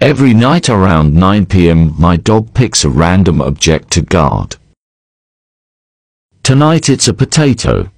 Every night around 9 p.m. my dog picks a random object to guard. Tonight it's a potato.